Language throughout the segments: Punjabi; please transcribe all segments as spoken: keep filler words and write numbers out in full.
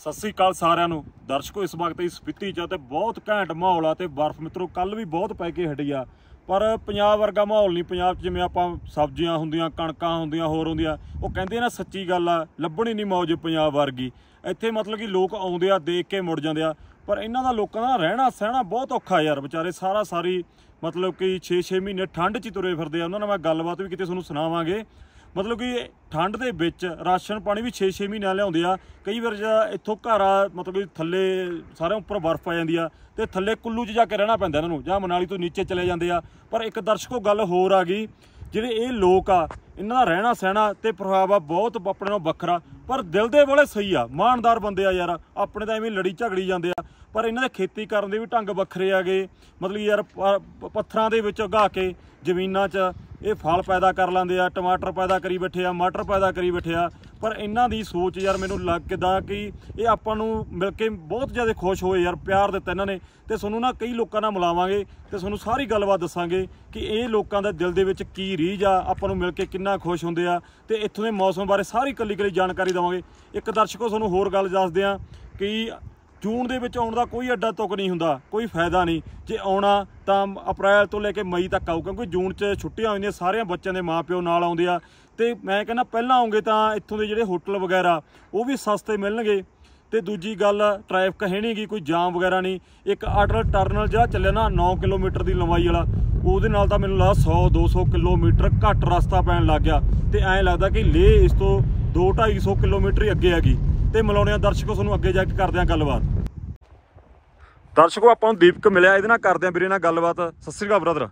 सत श्री अकाल सारिਆਂ ਨੂੰ ਦਰਸ਼ਕੋ। ਇਸ ਵਕਤ ਇਸ ਸਪੀਤੀ 'ਚ ਤੇ ਬਹੁਤ ਘੈਂਟ ਮਾਹੌਲ ਆ ਤੇ ਬਰਫ਼ ਮਿੱਤਰੋ ਕੱਲ ਵੀ ਬਹੁਤ ਪੈ ਕੇ ਹਟੀ ਆ। ਪਰ ਪੰਜਾਬ ਵਰਗਾ ਮਾਹੌਲ ਨਹੀਂ। ਪੰਜਾਬ 'ਚ ਜਿਵੇਂ ਆਪਾਂ ਸਬਜ਼ੀਆਂ ਹੁੰਦੀਆਂ, ਕਣਕਾਂ ਹੁੰਦੀਆਂ, ਹੋਰ ਹੁੰਦੀਆਂ, ਉਹ ਕਹਿੰਦੇ ਨਾ ਸੱਚੀ ਗੱਲ ਆ, ਲੱਭਣੀ ਨਹੀਂ ਮੌਜ ਪੰਜਾਬ ਵਰਗੀ। ਇੱਥੇ ਮਤਲਬ ਕਿ ਲੋਕ ਆਉਂਦੇ ਆ, ਦੇਖ ਕੇ ਮੁੜ ਜਾਂਦੇ ਆ। ਪਰ ਇਹਨਾਂ ਦਾ ਲੋਕਾਂ ਦਾ ਰਹਿਣਾ ਸਹਿਣਾ ਬਹੁਤ ਔਖਾ ਯਾਰ। ਵਿਚਾਰੇ ਸਾਰਾ ਸਾਰੀ मतलब कि छे छे महीने ठंड च तुरे फिरदे आ। उन्हां नाल मैं गलबात भी किते तुहानूं सुणावांगे। मतलब कि ठंड दे विच राशन पानी भी छे छे महीने लिआउंदे आ। कई बार इत्थों घर आ मतलब कि थल्ले सारे उपर बर्फ आ जांदी आ ते थल्ले कुल्लू च जाके रहना पैंदा इन्हां नूं, जां मनाली तो नीचे चले जांदे आ। पर एक दर्शकों गल होर आ गई, ਜਿਹੜੇ ਇਹ ਲੋਕ ਆ ਇਹਨਾਂ ਦਾ ਰਹਿਣਾ ਸਹਿਣਾ ਤੇ ਪ੍ਰਭਾਵ ਆ ਬਹੁਤ ਆਪਣੇ ਨਾਲੋਂ ਵੱਖਰਾ। ਪਰ ਦਿਲ ਦੇ ਬੜੇ ਸਹੀ ਆ, ਇਮਾਨਦਾਰ ਬੰਦੇ ਆ ਯਾਰ। ਆਪਣੇ ਤਾਂ ਐਵੇਂ ਲੜੀ ਝਗੜੀ ਜਾਂਦੇ ਆ, ਪਰ ਇਹਨਾਂ ਦੇ ਖੇਤੀ ਕਰਨ ਦੇ ਵੀ ਢੰਗ ਵੱਖਰੇ ਆ ਗਏ। ਮਤਲਬ ਯਾਰ ਪੱਥਰਾਂ ਦੇ ਵਿੱਚ ਉਗਾ ਕੇ ਜ਼ਮੀਨਾਂ 'ਚ ਇਹ ਫਲ ਪੈਦਾ ਕਰ ਲੈਂਦੇ ਆ, ਟਮਾਟਰ ਪੈਦਾ ਕਰੀ ਬੈਠੇ ਆ, ਮਟਰ ਪੈਦਾ ਕਰੀ ਬੈਠੇ ਆ। ਪਰ ਇਹਨਾਂ ਦੀ ਸੋਚ ਯਾਰ ਮੈਨੂੰ ਲੱਗਦਾ ਕਿ ਇਹ ਆਪਾਂ ਨੂੰ ਮਿਲ ਕੇ ਬਹੁਤ ਜ਼ਿਆਦਾ ਖੁਸ਼ ਹੋਏ ਯਾਰ। ਪਿਆਰ ਦਿੱਤਾ ਇਹਨਾਂ ਨੇ। ਤੇ ਤੁਹਾਨੂੰ ਨਾ ਕਈ ਲੋਕਾਂ ਨਾਲ ਮਿਲਾਵਾਂਗੇ ਤੇ ਤੁਹਾਨੂੰ ਸਾਰੀ ਗੱਲਬਾਤ ਦੱਸਾਂਗੇ ਕਿ ਇਹ ਲੋਕਾਂ ਦੇ ਦਿਲ ਦੇ ਵਿੱਚ ਕੀ ਰੀਝ ਆ, ਆਪਾਂ ਨੂੰ ਮਿਲ ਕੇ ਕਿੰਨਾ ਖੁਸ਼ ਹੁੰਦੇ ਆ। ਤੇ ਇੱਥੋਂ ਦੇ ਮੌਸਮ ਬਾਰੇ ਸਾਰੀ ਕੱਲੀ ਕੱਲੀ ਜਾਣਕਾਰੀ ਦੇਵਾਂਗੇ। ਇੱਕ ਦਰਸ਼ਕੋ ਤੁਹਾਨੂੰ ਹੋਰ ਗੱਲ ਦੱਸਦੇ ਆ ਕਿ ਜੂਨ ਦੇ ਵਿੱਚ ਆਉਣ ਦਾ ਕੋਈ ਅੱਡਾ ਤੁਕ ਨਹੀਂ ਹੁੰਦਾ, ਕੋਈ ਫਾਇਦਾ ਨਹੀਂ। ਜੇ ਆਉਣਾ ਤਾਂ ਅਪ੍ਰੈਲ ਤੋਂ ਲੈ ਕੇ ਮਈ ਤੱਕ ਆਊ, ਕਿਉਂਕਿ ਜੂਨ 'ਚ ਛੁੱਟੀਆਂ ਹੋ ਜਾਂਦੀਆਂ, ਸਾਰਿਆਂ ਬੱਚਿਆਂ ਦੇ ਮਾਂ ਪਿਓ ਨਾਲ ਆਉਂਦੇ ਆ। ਤੇ ਮੈਂ ਕਹਿੰਦਾ ਪਹਿਲਾਂ ਆਉਂਗੇ ਤਾਂ ਇੱਥੋਂ ਦੇ ਜਿਹੜੇ ਹੋਟਲ ਵਗੈਰਾ ਉਹ ਵੀ ਸਸਤੇ ਮਿਲਣਗੇ। ਤੇ ਦੂਜੀ ਗੱਲ ਟ੍ਰੈਫਿਕ ਹੈ ਨਹੀਂ ਗੀ, ਕੋਈ ਜਾਮ ਵਗੈਰਾ ਨਹੀਂ। ਇੱਕ ਅਟਲ ਟਰਨਲ ਜਿਹੜਾ ਚੱਲਿਆ ਨਾ ਨੌ ਕਿਲੋਮੀਟਰ ਦੀ ਲੰਬਾਈ ਵਾਲਾ, ਉਹਦੇ ਨਾਲ ਤਾਂ ਮੈਨੂੰ ਲੱਗਦਾ ਸੌ ਦੋ ਸੌ ਕਿਲੋਮੀਟਰ ਘੱਟ ਰਸਤਾ ਪੈਣ ਲੱਗ ਗਿਆ। ਤੇ ਐਂ ਲੱਗਦਾ ਕਿ ਲੇਹ ਇਸ ਤੋਂ ਦੋ ਢਾਈ ਸੌ ਕਿਲੋਮੀਟਰ ਹੀ ਅੱਗੇ ਹੈਗੀ। ਤੇ ਮਿਲਾਉਣੇ ਆ ਦਰਸ਼ਕੋ ਤੁਹਾਨੂੰ ਅੱਗੇ ਜਾ ਕੇ ਕਰਦੇ ਆ ਗੱਲਬਾਤ। ਦਰਸ਼ਕੋ ਆਪਾਂ ਨੂੰ ਦੀਪਕ ਮਿਲਿਆ, ਇਹਦੇ ਨਾਲ ਕਰਦੇ ਆ ਵੀਰੇ ਨਾਲ ਗੱਲਬਾਤ। ਸਤਿ ਸ੍ਰੀ ਅਕਾਲ ਬ੍ਰਦਰ।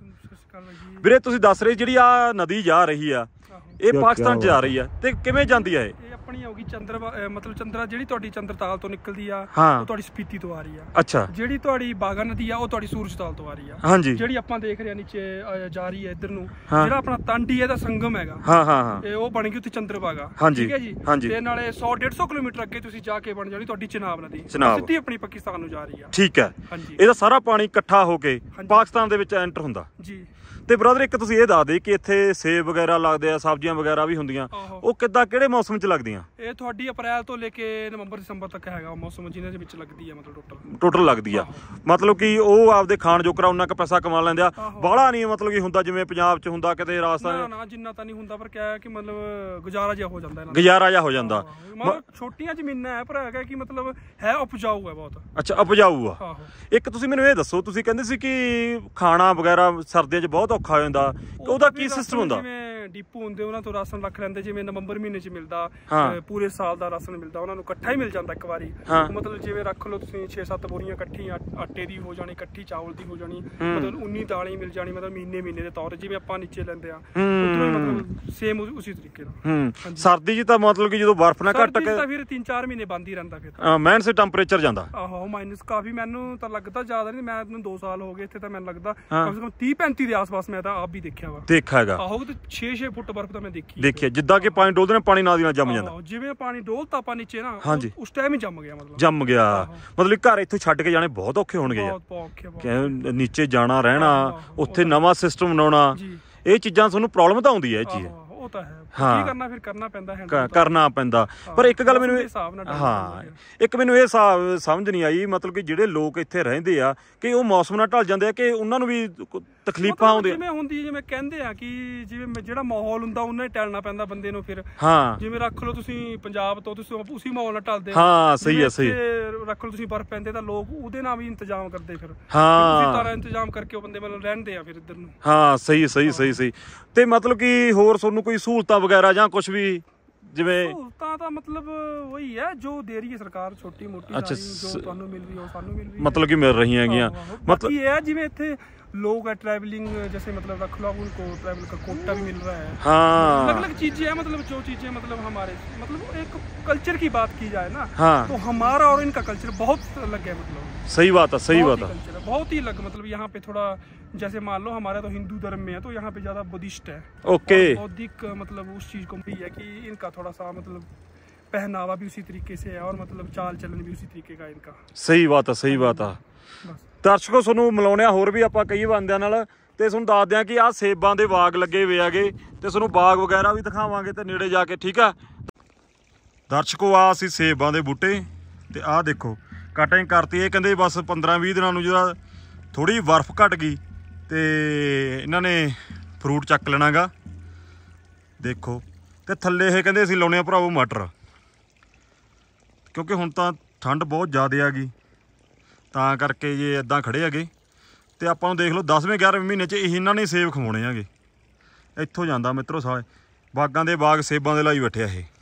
ਵੀਰੇ ਤੁਸੀਂ ਦੱਸ ਰਹੇ ਜਿਹੜੀ ਆ ਨਦੀ ਜਾ ਰਹੀ ਆ, ਇਹ ਪਾਕਿਸਤਾਨ 'ਚ ਜਾ ਰਹੀ ਆ ਤੇ ਕਿਵੇਂ ਜਾਂਦੀ ਆ? ਇਹ ਆਪਣੀ ਹੋਗੀ ਚੰਦਰ ਮਤਲਬ ਚੰਦਰਾ ਜਿਹੜੀ ਤੁਹਾਡੀ ਚੰਦਰਤਾਲ ਤੋਂ ਨਿਕਲਦੀ ਆ, ਉਹ ਤੁਹਾਡੀ ਸਪੀਤੀ ਤੋਂ ਆ ਰਹੀ ਆ। ਅੱਛਾ। ਜਿਹੜੀ ਤੁਹਾਡੀ ਬਾਗਾ ਨਦੀ ਆ ਉਹ ਤੁਹਾਡੀ ਸੂਰਜਤਾਲ ਤੋਂ ਆ ਰਹੀ ਆ। ਹਾਂਜੀ। ਜਿਹੜੀ ਆਪਾਂ ਦੇਖ ਰਹੇ ਆ ਨੀਚੇ ਜਾ ਰਹੀ ਹੈ ਇੱਧਰ ਨੂੰ, ਜਿਹੜਾ ਆਪਣਾ ਤੰਡੀ ਇਹਦਾ ਸੰਗਮ ਹੈਗਾ। ਹਾਂ ਹਾਂ ਹਾਂ। ਇਹ ਉਹ ਬਣ ਗਈ ਉੱਥੇ ਚੰਦਰਬਾਗਾ। ਠੀਕ ਹੈ ਜੀ। ਤੇ ਨਾਲੇ ਸੌ ਡੇਢ ਸੌ ਕਿਲੋਮੀਟਰ ਅੱਗੇ ਤੁਸੀਂ ਜਾ ਕੇ ਬਣ ਜਾਣੀ ਤੁਹਾਡੀ ਚਨਾਬ ਨਦੀ, ਸਿੱਧੀ ਆਪਣੀ ਪਾਕਿਸਤਾਨ ਨੂੰ ਜਾ ਰਹੀ ਆ। ਠੀਕ ਹੈ। ਇਹਦਾ ਸਾਰਾ ਪਾਣੀ ਇਕੱਠਾ ਹੋ ਕੇ ਪਾਕਿਸਤਾਨ ਦੇ ਵਿੱਚ ਐਂਟਰ ਹੁੰਦਾ ਜੀ। ਤੇ ਬ੍ਰਦਰ ਇੱਕ ਤੁਸੀਂ ਇਹ ਦੱਸ ਦੇ ਕਿ ਇੱਥੇ ਸੇਬ ਵਗੈਰਾ ਲੱਗਦੇ ਆ, ਸਬਜ਼ੀਆਂ ਵਗੈਰਾ ਵੀ ਹੁੰਦੀਆਂ, ਉਹ ਕਿੱਦਾਂ ਕਿਹੜੇ ਮੌਸਮ 'ਚ ਲੱਗਦੀਆਂ? ਇਹ ਤੁਹਾਡੀ ਅਪ੍ਰੈਲ ਤੋਂ ਲੈ ਕੇ ਨਵੰਬਰ ਦਸੰਬਰ ਤੱਕ ਹੈਗਾ ਮੌਸਮ, ਜਿਹਨਾਂ ਦੇ ਵਿੱਚ ਲੱਗਦੀ ਆ। ਮਤਲਬ ਟੋਟਲ ਟੋਟਲ ਲੱਗਦੀ ਆ। ਮਤਲਬ ਕਿ ਉਹ ਆਪਦੇ ਖਾਣ ਜੋਕਰਾ ਉਹਨਾਂ ਕੁ ਪੈਸਾ ਕਮਾ ਲੈਂਦੇ ਆ। ਬਾਹਲਾ ਨਹੀਂ ਮਤਲਬ ਕਿ ਹੁੰਦਾ ਜਿਵੇਂ ਪੰਜਾਬ 'ਚ ਹੁੰਦਾ ਕਿਤੇ ਰਾਜਸਥਾਨ। ਨਾ ਜਿੰਨਾ ਤਾਂ ਨਹੀਂ ਹੁੰਦਾ, ਪਰ ਕਿਆ ਕਿ ਮਤਲਬ ਗੁਜ਼ਾਰਾ ਜਿਹਾ ਹੋ ਜਾਂਦਾ, ਗੁਜ਼ਾਰਾ ਜਿਹਾ ਹੋ ਜਾਂਦਾ। ਛੋਟੀਆਂ ਜ਼ਮੀਨਾਂ ਹੈ ਪਰ ਹੈਗਾ ਕਿ ਮਤਲਬ ਹੈ ਉਪਜਾਊ ਹੈ ਬਹੁਤ। ਅੱਛਾ, ਉਪਜਾਊ ਆ। ਇੱਕ ਤੁਸੀਂ ਮੈਨੂੰ ਇਹ ਦੱਸੋ, ਤੁਸੀਂ ਕਹਿੰਦੇ ਸੀ ਕਿ ਖਾਣਾ ਵਗੈਰਾ ਸਰਦੀਆਂ 'ਚ ਬਹੁਤ ਔਖਾ ਹੋ ਜਾਂਦਾ, ਉਹਦਾ ਕੀ ਸਿਸਟਮ ਹੁੰਦਾ? ਜਿਵੇਂ ਡਿਪੂ ਹੁੰਦੇ ਉਹਨਾਂ ਤੋਂ ਰਾਸ਼ਨ ਰੱਖ ਲੈਂਦੇ, ਜਿਵੇਂ ਨਵੰਬਰ ਮਹੀਨੇ 'ਚ ਮਿਲਦਾ, ਪੂਰੇ ਸਾਲ ਦਾ ਰਾਸ਼ਨ ਮਿਲਦਾ ਉਹਨਾਂ ਨੂੰ, ਇਕੱਠਾ ਹੀ ਮਿਲ ਜਾਂਦਾ ਇੱਕ ਵਾਰੀ। ਮਤਲਬ ਜਿਵੇਂ ਰੱਖ ਲਓ ਤੁਸੀਂ ਛੇ ਸੱਤ ਬੋਰੀਆਂ ਇਕੱਠੀ ਆਟੇ ਦੀ ਹੋ ਜਾਣੀ, ਇਕੱਠੀ ਚਾਵਲ ਦੀ ਹੋ ਜਾਣੀ, ਮਤਲਬ ਉਨੀ ਦਾਲਾਂ ਮਿਲ ਜਾਣੀ, ਮਤਲਬ ਮਹੀਨੇ ਮਹੀਨੇ ਦੇ ਤੌਰ ਜਿਵੇਂ ਆਪਾਂ ਨੀਚੇ ਲੈਂਦੇ ਆ, ਮਤਲਬ ਸੇਮ ਉਸੇ ਤਰੀਕੇ ਨਾਲ। ਸਰਦੀ 'ਚ ਤਾਂ ਮਤਲਬ ਕਿ ਜਦੋਂ ਬਰਫ਼ ਨਾ ਘੱਟ ਕੇ ਫਿਰ ਤਿੰਨ ਚਾਰ ਮਹੀਨੇ ਬੰਦ ਹੀ ਰਹਿੰਦਾ, ਫਿਰ ਮਾਈਨਸ ਟੈਂਪਰੇਚਰ ਜਾਂਦਾ। ਆਹੋ ਮਾਈਨਸ ਕਾਫੀ, ਮੈਨੂੰ ਤਾਂ ਲੱਗਦਾ ਜ਼ਿਆਦਾ ਨਹੀਂ, ਮੈਂ ਦੋ ਸਾਲ ਹੋ ਗਏ ਇੱਥੇ, ਤਾਂ ਮੈਨੂੰ ਲੱਗਦਾ ਕਮ ਸੇ ਕਮ ਤੀਹ ਪੈਂਤੀ ਦੇ ਆਸ-ਪਾਸ ਮੈਂ ਤਾਂ ਆਪ ਵੀ ਦੇਖਿਆ ਵਾ। ਦੇਖਿਆ ਹੈਗਾ। ਆਹੋ ਤੇ ਛੇ ਛੇ ਫੁੱਟ ਬਰਫ਼ ਤਾਂ ਮੈਂ ਦੇਖੀ ਦੇਖਿਆ, ਜਿੱਦਾਂ ਕਿ ਪਾਣੀ ਡੋਲਦੇ ਨੇ, ਪਾਣੀ ਨਾਲ ਦੀ ਨਾਲ ਜੰਮ ਜਾਂਦਾ। ਜਿਵੇਂ ਪਾਣੀ ਡੋਲਤਾ ਆਪਾਂ ਨੀਚੇ ਨਾ, ਉਸ ਟਾਈਮ ਹੀ ਜੰਮ ਗਿਆ, ਮਤਲਬ ਜੰਮ ਗਿਆ। ਮਤਲਬ ਘਰ ਇੱਥੋਂ ਛੱਡ ਕੇ ਜਾਣੇ ਬਹੁਤ ਔਖੇ ਹੋਣਗੇ ਯਾਰ, ਨੀਚੇ ਜਾਣਾ ਰਹਿਣਾ, ਉੱਥੇ ਨਵਾਂ ਸਿਸਟਮ ਬਣਾਉਣਾ, ਇਹ ਚੀਜ਼ਾਂ ਤੁਹਾਨੂੰ ਪ੍ਰੋਬਲਮ ਤਾਂ ਆਉਂਦੀ ਹੈ। ਇਹ ਚੀਜ਼ ਉਹ ਤਾਂ ਹੈ, ਕੀ ਕਰਨਾ ਫਿਰ ਕਰਨਾ ਪੈਂਦਾ ਹੈ, ਕਰਨਾ ਪੈਂਦਾ। ਪਰ ਇੱਕ ਗੱਲ ਮੈਨੂੰ ਹਾਂ ਇੱਕ ਮੈਨੂੰ ਇਹ ਹਿਸਾਬ ਸਮਝ ਨਹੀਂ ਆਈ, ਮਤਲਬ ਕਿ ਜਿਹੜੇ ਲੋਕ ਇੱਥੇ ਰਹਿੰਦੇ ਆ ਕਿ ਉਹ ਮੌਸਮ ਨਾਲ ਢਲ ਜਾਂਦੇ ਆ ਕਿ ਉਹਨਾਂ ਨੂੰ ਵੀ ਤਕਲੀਫਾਂ ਆਉਂਦੀਆਂ? ਜਿਵੇਂ ਹੁੰਦੀ ਜਿਵੇਂ ਕਹਿੰਦੇ ਆ ਕਿ ਜਿਵੇਂ ਜਿਹੜਾ ਮਾਹੌਲ ਹੁੰਦਾ ਉਹਨਾਂ ਹੀ ਟਲਣਾ ਪੈਂਦਾ ਬੰਦੇ ਨੂੰ ਫਿਰ। ਹਾਂ। ਜਿਵੇਂ ਰੱਖ ਲਓ ਤੁਸੀਂ ਪੰਜਾਬ ਤੋਂ, ਤੁਸੀਂ ਉਸੇ ਮਾਹੌਲ ਨਾਲ ਢਲਦੇ। ਹਾਂ ਸਹੀ ਹੈ ਸਹੀ। ਰੱਖ ਲਓ ਤੁਸੀਂ ਬਰਫ਼ ਪੈਂਦੇ ਤਾਂ ਲੋਕ ਉਹਦੇ ਨਾਲ ਵੀ ਇੰਤਜ਼ਾਮ ਕਰਦੇ, ਫਿਰ ਹਾਂ ਸਾਰਾ ਇੰਤਜ਼ਾਮ ਕਰਕੇ ਉਹ ਬੰਦੇ ਮਤਲਬ ਰਹਿੰਦੇ ਆ ਫਿਰ ਇੱਧਰ ਨੂੰ। ਹਾਂ ਸਹੀ ਸਹੀ ਸਹੀ ਸਹੀ। ਤੇ ਮਤਲਬ ਕਿ ਹੋਰ ਤੁਹਾਨੂੰ ਕੋਈ ਸਹੂਲਤਾਂ ਵਗੈਰਾ ਜਾਂ ਕੁਛ ਵੀ? ਜਿਵੇਂ ਸਹੂਲਤਾਂ ਤਾਂ ਮਤਲਬ ਉਹੀ ਹੈ ਜੋ ਦੇ ਰਹੀ ਹੈ ਸਰਕਾਰ, ਛੋਟੀ ਮੋਟੀ ਜੋ ਤੁਹਾਨੂੰ ਮਿਲ ਰਹੀ ਹੈ ਉਹ ਸਾਨੂੰ ਮਿਲ ਰਹੀ ਹੈ, ਮਤਲਬ ਕਿ ਮਿਲ ਰਹੀਆਂ ਹੈਗੀਆਂ। ਮਤਲਬ ਇਹ ਹੈ ਜਿਵੇਂ ਇੱਥੇ लोग है ट्रैवलिंग, जैसे मतलब रख लो उनको ट्रैवल का कोटा भी मिल रहा है। हाँ। अलग अलग चीजें हैं, मतलब जो चीजें मतलब हमारे मतलब एक कल्चर की बात की जाए ना। हाँ। तो हमारा और इनका कल्चर बहुत अलग है, मतलब सही बात है, सही बात है, बहुत ही अलग। मतलब यहाँ पे थोड़ा जैसे मान लो हमारा तो हिंदू धर्म में है, तो यहाँ पे ज्यादा बुद्धिस्ट है। ओके। बौद्धिक मतलब उस चीज को भी है कि इनका थोड़ा सा मतलब पहनावा भी उसी तरीके से है, और मतलब चाल चलन भी उसी तरीके का इनका। सही बात है, सही बात है। ਦਰਸ਼ਕੋ ਤੁਹਾਨੂੰ ਮਿਲਾਉਂਦੇ ਆ ਹੋਰ ਵੀ ਆਪਾਂ ਕਈ ਬੰਦਿਆਂ ਨਾਲ, ਤੇ ਤੁਹਾਨੂੰ ਦੱਸਦੇ ਆ ਕਿ ਆਹ ਸੇਬਾਂ ਦੇ ਬਾਗ ਲੱਗੇ ਹੋਏ ਹੈਗੇ, ਤੇ ਤੁਹਾਨੂੰ ਬਾਗ ਵਗੈਰਾ ਵੀ ਦਿਖਾਵਾਂਗੇ ਤੇ ਨੇੜੇ ਜਾ ਕੇ। ਠੀਕ ਆ ਦਰਸ਼ਕੋ, ਆ ਅਸੀਂ ਸੇਬਾਂ ਦੇ ਬੂਟੇ ਤੇ ਆਹ ਦੇਖੋ ਕਟਿੰਗ ਕਰਤੀ। ਇਹ ਕਹਿੰਦੇ ਬਸ ਪੰਦਰਾਂ ਵੀਹ ਦਿਨਾਂ ਨੂੰ ਜਿਹੜਾ ਥੋੜ੍ਹੀ ਬਰਫ਼ ਘਟ ਗਈ ਤੇ ਇਹਨਾਂ ਨੇ ਫਰੂਟ ਚੱਕ ਲੈਣਾ ਗਾ। ਦੇਖੋ ਤੇ ਥੱਲੇ ਇਹ ਕਹਿੰਦੇ ਅਸੀਂ ਲਾਉਣੇ ਆ ਭਰਾਵੋ ਮਟਰ, ਕਿਉਂਕਿ ਹੁਣ ਤਾਂ ਠੰਡ ਬਹੁਤ ਜ਼ਿਆਦਾ ਆ ਗਈ ਤਾਂ ਕਰਕੇ ਜੇ ਇੱਦਾਂ ਖੜੇ ਹੈਗੇ। ਤੇ ਆਪਾਂ ਨੂੰ ਦੇਖ ਲਓ ਦਸਵੇਂ ਗਿਆਰ੍ਹਵੇਂ ਮਹੀਨੇ 'ਚ ਇਹਨਾਂ ਨੇ ਸੇਬ ਖਵਾਉਣੇ ਹੈਗੇ। ਇੱਥੋਂ ਜਾਂਦਾ ਮਿੱਤਰੋ ਸਾਰੇ ਬਾਗਾਂ ਦੇ ਬਾਗ ਸੇਬਾਂ ਦੇ ਲਾਈ ਬੈਠੇ ਆ ਇਹ।